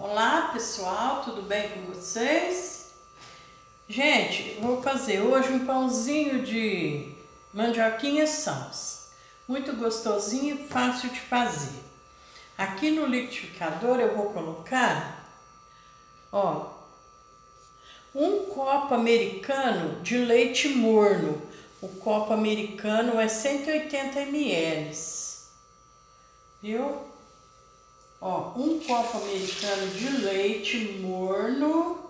Olá pessoal, tudo bem com vocês? Gente, vou fazer hoje um pãozinho de mandioquinha salsa. Muito gostosinho e fácil de fazer. Aqui no liquidificador eu vou colocar, um copo americano de leite morno. O copo americano é 180 ml, viu? Um copo americano de leite morno.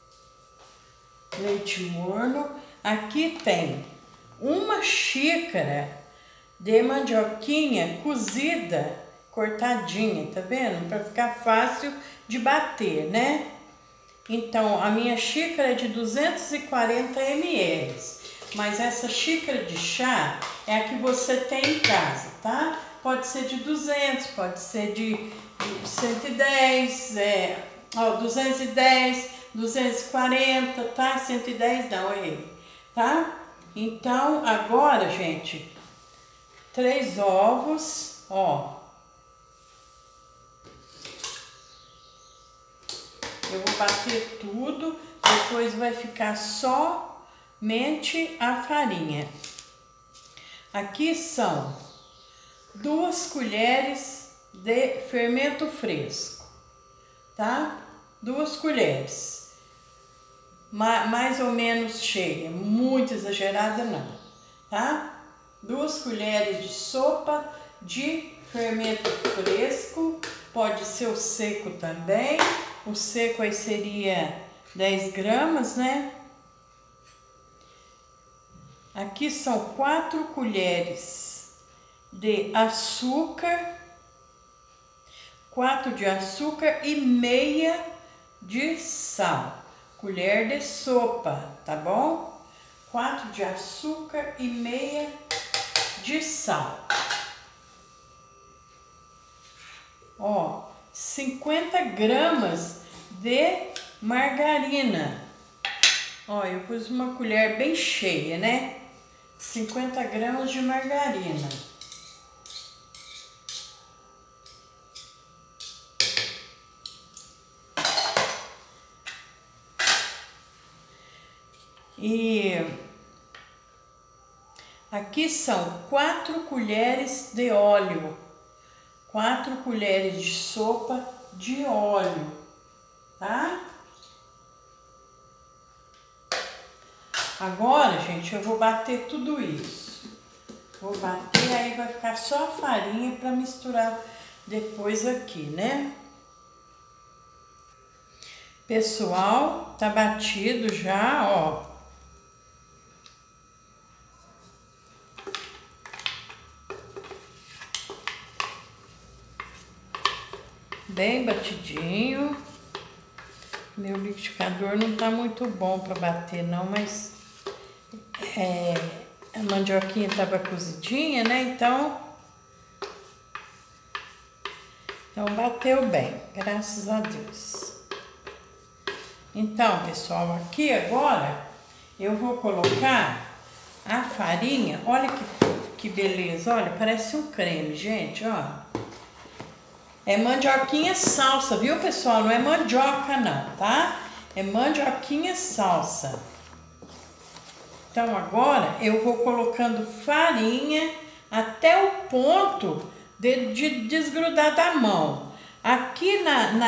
Aqui tem uma xícara de mandioquinha cozida, cortadinha, tá vendo? Para ficar fácil de bater, né? Então, a minha xícara é de 240 ml, mas essa xícara de chá é a que você tem em casa, tá? Pode ser de 200, pode ser de 110, 210, 240, tá? 110 não, errei, tá? Então, agora, gente, 3 ovos, eu vou bater tudo, depois vai ficar somente a farinha. Aqui são 2 colheres de fermento fresco, tá? 2 colheres, mais ou menos cheia, muito exagerada não, tá? 2 colheres de sopa de fermento fresco, pode ser o seco também, o seco aí seria 10 gramas, né? Aqui são 4 colheres de açúcar, 4 de açúcar e meia de sal, colher de sopa, tá bom? 4 de açúcar e meia de sal. 50 gramas de margarina. Eu pus uma colher bem cheia, né? 50 gramas de margarina. E aqui são 4 colheres de óleo, 4 colheres de sopa de óleo, tá? Agora, gente, eu vou bater tudo isso. Vou bater, aí vai ficar só a farinha para misturar depois aqui, né? Pessoal, tá batido já, bem batidinho. Meu liquidificador não tá muito bom para bater não, mas a mandioquinha tava cozidinha, né? Então bateu bem, graças a Deus. Então, pessoal, aqui agora eu vou colocar a farinha. Olha que beleza, olha, parece um creme, gente, É mandioquinha salsa, viu, pessoal? Não é mandioca não, tá? É mandioquinha salsa. Então, agora eu vou colocando farinha até o ponto de desgrudar da mão. Aqui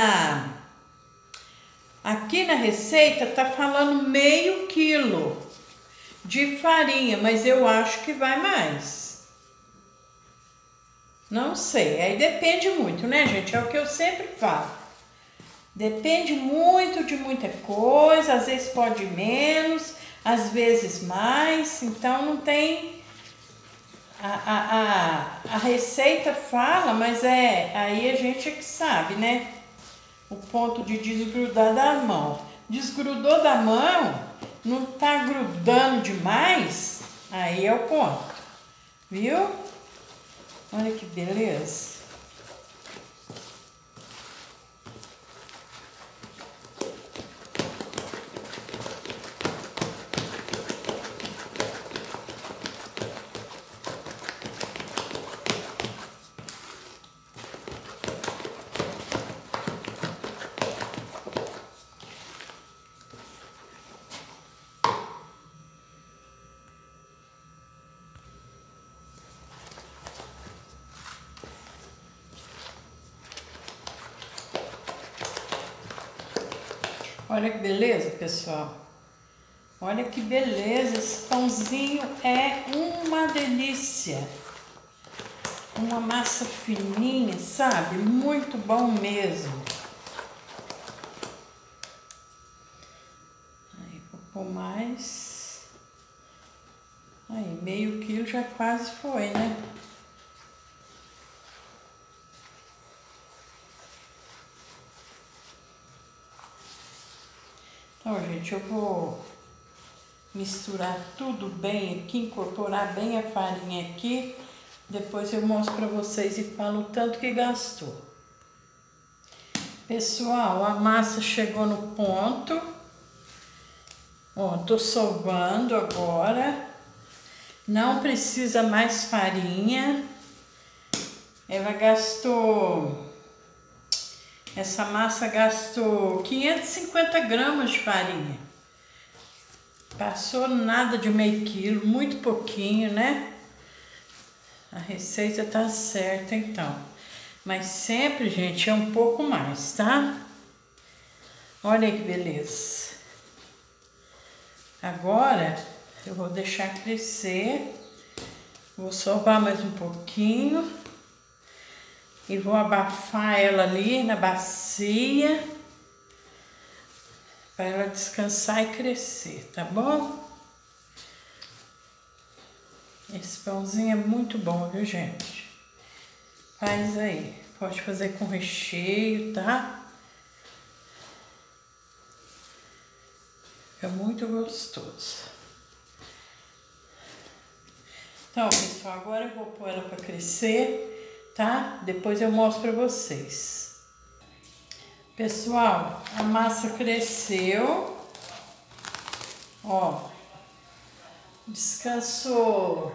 aqui na receita tá falando meio quilo de farinha, mas eu acho que vai mais. Não sei, aí depende muito, né, gente? É o que eu sempre falo. Depende muito de muita coisa, às vezes pode menos, às vezes mais, então não tem... A receita fala, mas aí a gente é que sabe, né? O ponto de desgrudar da mão. Desgrudou da mão, não tá grudando demais, aí é o ponto, viu? Olha que beleza. Olha que beleza, pessoal. Olha que beleza, esse pãozinho é uma delícia. Uma massa fininha, sabe? Muito bom mesmo. Aí, vou pôr mais. Aí, meio quilo já quase foi, né? Então, gente, eu vou misturar tudo bem aqui, incorporar bem a farinha aqui. Depois eu mostro para vocês e falo o tanto que gastou. Pessoal, a massa chegou no ponto. Ó, tô sovando agora. Não precisa mais farinha. Ela gastou... Essa massa gastou 550 gramas de farinha. Passou nada de meio quilo, muito pouquinho, né? A receita tá certa, então. Mas sempre, gente, é um pouco mais, tá? Olha aí que beleza. Agora, eu vou deixar crescer. Vou sovar mais um pouquinho. E vou abafar ela ali na bacia. Para ela descansar e crescer, tá bom? Esse pãozinho é muito bom, viu, gente? Faz aí. Pode fazer com recheio, tá? Fica muito gostoso. Então, pessoal, agora eu vou pôr ela para crescer, tá? Depois eu mostro para vocês. Pessoal, a massa cresceu. Ó. Descansou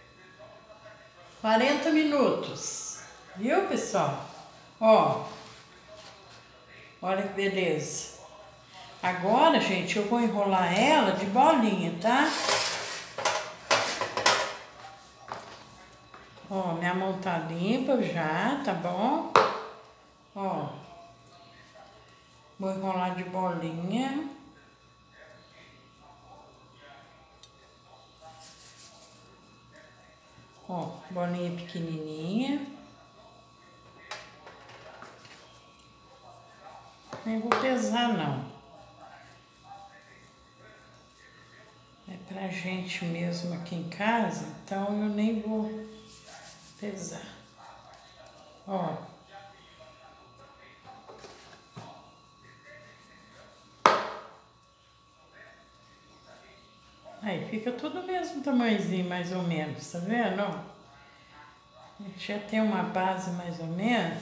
40 minutos, viu, pessoal? Ó, olha que beleza. Agora, gente, eu vou enrolar ela de bolinha, tá? Ó, minha mão tá limpa já, tá bom? Ó, vou enrolar de bolinha. Ó, bolinha pequenininha. Nem vou pesar, não. É pra gente mesmo aqui em casa, então eu nem vou pesar. Ó. Aí fica tudo o mesmo tamanhozinho, mais ou menos, tá vendo? Ó, a gente já tem uma base mais ou menos.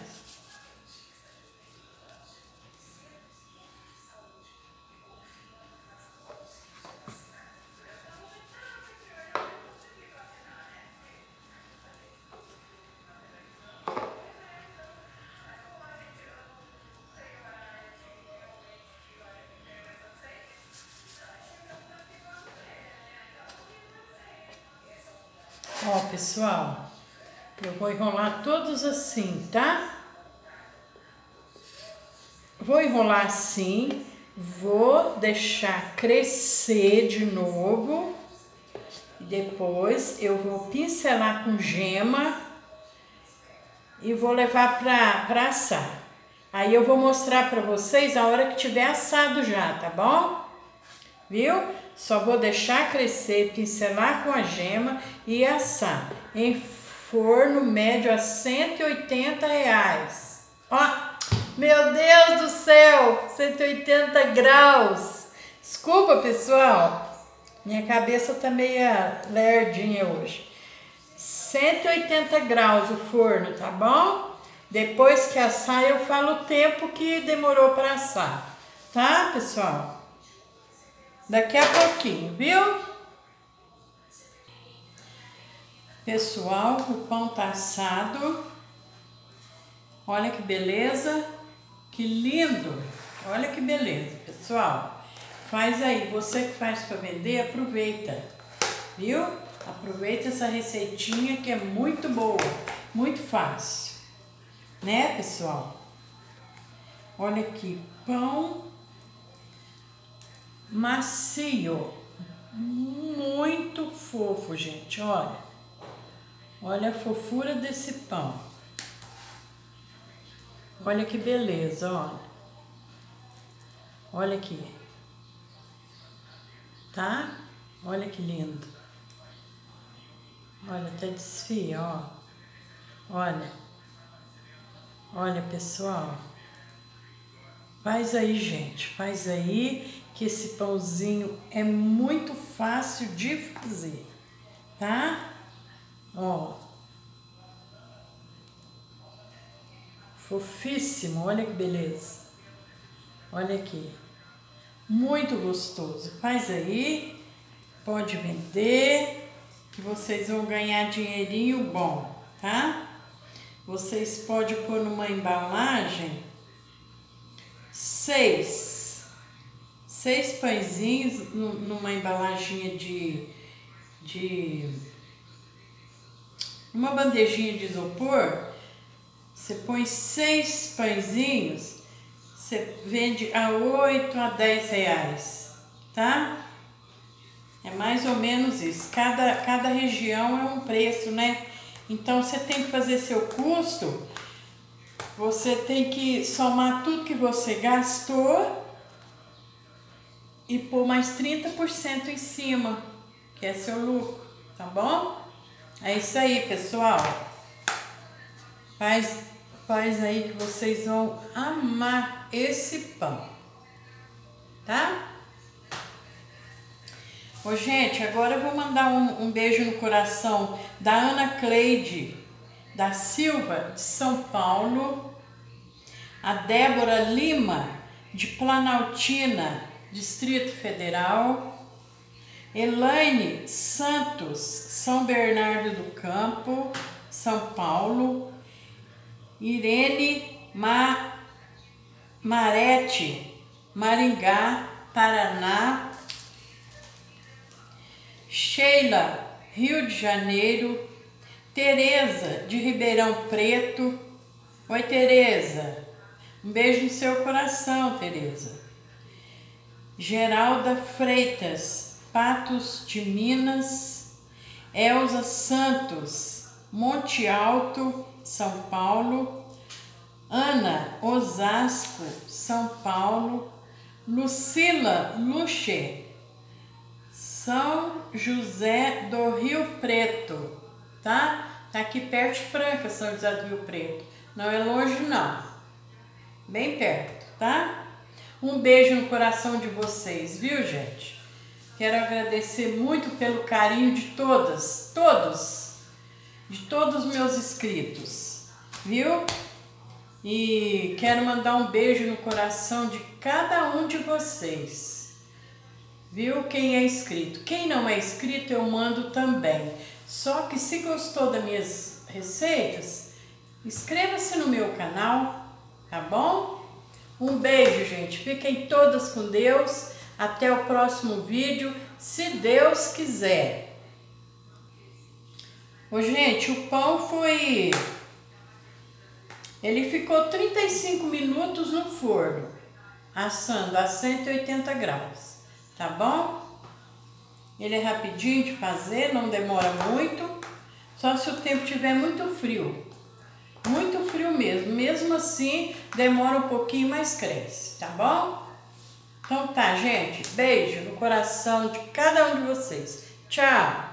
Ó, pessoal, eu vou enrolar todos assim, tá? Vou enrolar assim, vou deixar crescer de novo. E depois eu vou pincelar com gema e vou levar pra assar. Aí eu vou mostrar pra vocês a hora que tiver assado já, tá bom? Viu? Só vou deixar crescer, pincelar com a gema e assar em forno médio a 180 reais. Ó, meu Deus do céu, 180 graus. Desculpa, pessoal, minha cabeça tá meia lerdinha hoje. 180 graus o forno, tá bom? Depois que assar, eu falo o tempo que demorou para assar, tá, pessoal? Daqui a pouquinho, viu? Pessoal, o pão tá assado. Olha que beleza, que lindo. Olha que beleza, pessoal. Faz aí, você que faz para vender, aproveita, viu? Aproveita essa receitinha que é muito boa, muito fácil, né, pessoal? Olha aqui, pão macio, muito fofo, gente, olha. Olha a fofura desse pão. Olha que beleza, olha. Olha aqui. Tá? Olha que lindo. Olha, até desfia, ó. Olha. Olha, pessoal. Faz aí, gente. Faz aí, que esse pãozinho é muito fácil de fazer, tá? Ó. Fofíssimo, olha que beleza. Olha aqui. Muito gostoso. Faz aí, pode vender, que vocês vão ganhar dinheirinho bom, tá? Vocês podem pôr numa embalagem 6 pãezinhos numa embalaginha uma bandejinha de isopor. Você põe 6 pãezinhos, você vende a 8 a 10 reais, tá? É mais ou menos isso. Cada região é um preço, né? Então, você tem que fazer seu custo, você tem que somar tudo que você gastou e pôr mais 30% em cima, que é seu lucro, tá bom? É isso aí, pessoal. Faz aí que vocês vão amar esse pão, tá? Ô, gente, agora eu vou mandar um beijo no coração da Ana Cleide da Silva, de São Paulo, a Débora Lima, de Planaltina, Distrito Federal, Elaine Santos, São Bernardo do Campo, São Paulo, Irene Marete, Maringá, Paraná, Sheila, Rio de Janeiro, Tereza, de Ribeirão Preto. Oi, Tereza. Um beijo no seu coração, Tereza. Geralda Freitas, Patos de Minas. Elza Santos, Monte Alto, São Paulo. Ana, Osasco, São Paulo. Lucila Luche, São José do Rio Preto, tá? Tá aqui perto de Franca, São José do Rio Preto. Não é longe, não. Bem perto, tá? Um beijo no coração de vocês, viu, gente? Quero agradecer muito pelo carinho de todos os meus inscritos, viu? E quero mandar um beijo no coração de cada um de vocês, viu? Quem é inscrito. Quem não é inscrito, eu mando também. Só que se gostou das minhas receitas, inscreva-se no meu canal, tá bom? Um beijo, gente. Fiquem todas com Deus. Até o próximo vídeo, se Deus quiser. Ô, gente, o pão foi... Ele ficou 35 minutos no forno, assando a 180 graus, tá bom? Ele é rapidinho de fazer, não demora muito, só se o tempo estiver muito frio mesmo. Mesmo assim, demora um pouquinho, mas cresce, tá bom? Então tá, gente, beijo no coração de cada um de vocês. Tchau!